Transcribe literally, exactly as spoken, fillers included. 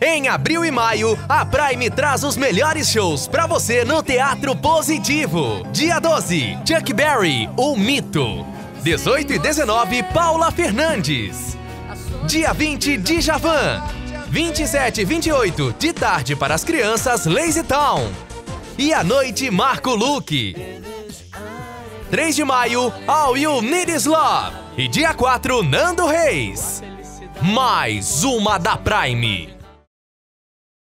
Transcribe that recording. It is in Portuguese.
Em abril e maio, a Prime traz os melhores shows pra você no Teatro Positivo. Dia doze, Chuck Berry, O Mito. dezoito e dezenove, Paula Fernandes. Dia vinte, Djavan. vinte e sete e vinte e oito, de tarde para as crianças, Lazy Town. E à noite, Marco Luque. três de maio, All You Need Is Love. E dia quatro, Nando Reis. Mais uma da Prime.